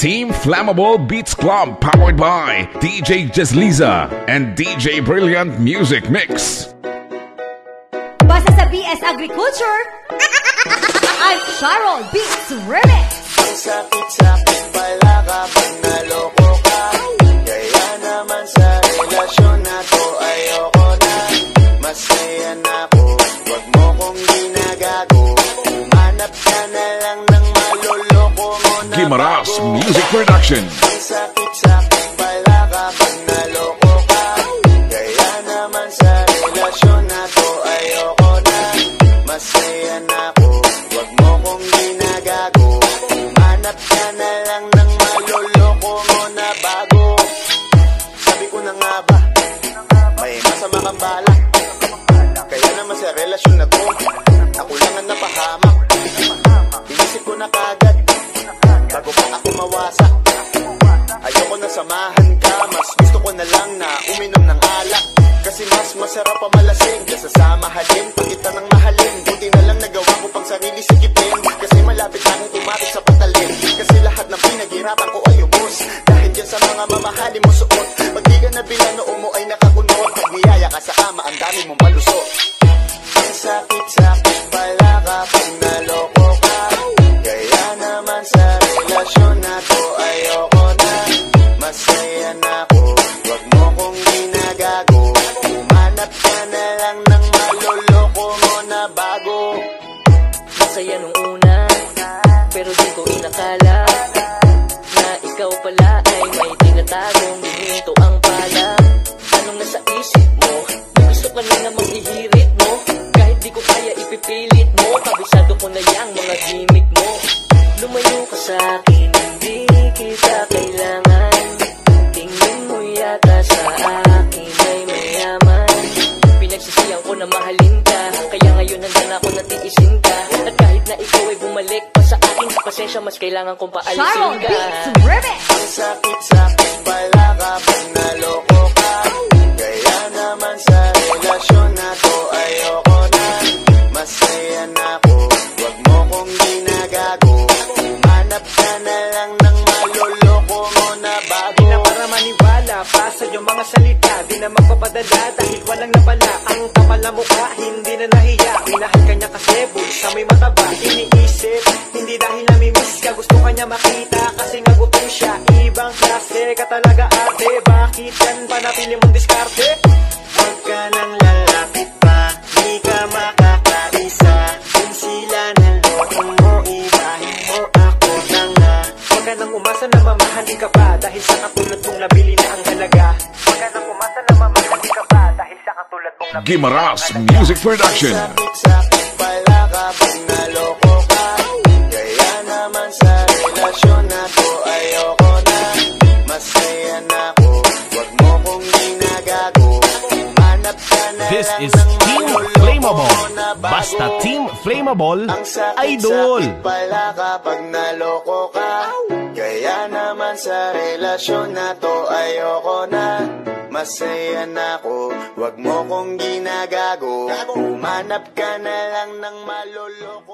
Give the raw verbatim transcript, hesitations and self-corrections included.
Team Flammable Beats Club powered by D J Jazliza and D J Brilliant Music Mix. Basta sa B S Agriculture, I'm Charol Beats Remix. Ang sakit-sakit pala kapag naloko ka, kaya naman sa relasyon na to ayoko na. Masaya na ako, wag mo kong ginagago. Umanap ka na lang ng maloloko mo na Gimaras bago. Music Production. Ang sakit-sakit pala kapag naloko ka, kaya naman sa relasyon na to ayoko na. Masaya na ako, wag mo kong ginagago. Umanap ka na lang ng maloloko mo na bago. Sabi ko na nga ba, may masama kang balak, kaya naman sa relasyon na to ako lang ang napahamak. Inisip ko na kagad bago pa ako mawasak. Ayoko na samahan ka, mas gusto ko na lang na uminom ng alak. Kasi mas masarap pa malasing kaysa sa mahalin. Pag kita ng mahalin, buti na lang nagawa ko pang sarili sikipin. Kasi malapit na akong tumapit sa patalin. Kasi lahat ng pinaghirapan ko ay ubos dahil dyan sa mga mamahalin mo suot. Pag di ka nabila noo mo ay nakakunot. Pag niyaya ka sa ama, ang dami mong malusot. Ang sakit-sakit pala kapag naloko ka, kaya naman sa relasyon na to ayoko na. Masaya na ako, wag mo kong ginagago. Umanap ka na lang ng maloloko mo na bago. Masaya nung una, pero di ko inakala na ikaw pala ay may tinatagong ginto ang pala. Anong nasa isip mo? Gusto ka na namang ihirit mo. Kahit di ko kaya ipipilit mo, kabisado ko na yang mga gimmick mo. Lumayo ka sa akin, hindi kita kailangan. Tingin mo yata sa akin ay mayaman. Pinagsisiyan ko na mahalin ka, kaya ngayon nandyan ako natiisin ka. At kahit na ikaw ay bumalik pa sa akin, pasensya, mas kailangan kong paalisin Charol ka. Beats Remix. Ang sakit-sakit pala kapag naloko ka, kaya naman sa relasyon na to ayoko na. Masaya na ako, wag mo kong ginagago. Umanap ka na lang ng maloloko mo na bago. Di na para maniwala pa sa iyong mga salita, di na magpapadala dahil walang napala. Ang kapal na mukha, hindi na nahiya. Minahal ka niya kasi bulsa may mataba. Iniisip, hindi dahil namimiss ka, gusto ka niya makita kasi nagutom siya. Ibang klase ka talaga ate, bakit yan pa napili mong diskarte? Huwag ka nang lalapit pa, di ka makakaisa. Kung sila naloko mo, ibahin mo ako na nga. Huwag ka nang umasa na mamahalin ka pa dahil sa katulad mong nabili na ang halaga. Huwag ka nang umasa na mamahalin ka pa dahil sa katulad mong nabili Gimaras Music Production. Sakit-sakit pala kapag naloko ka, kaya naman sa relasyon na to ayoko na. Masaya na ako, wag mo kong ginagago. Umanap ka na This lang is ng Team maloloko Flammable. mo na bago. Basta Team Flammable, Ang idol. sakit-sakit pala kapag naloko ka, kaya naman sa relasyon na to ayoko na. Masaya na ako, wag mo kong ginagago. Umanap ka na lang ng maloloko.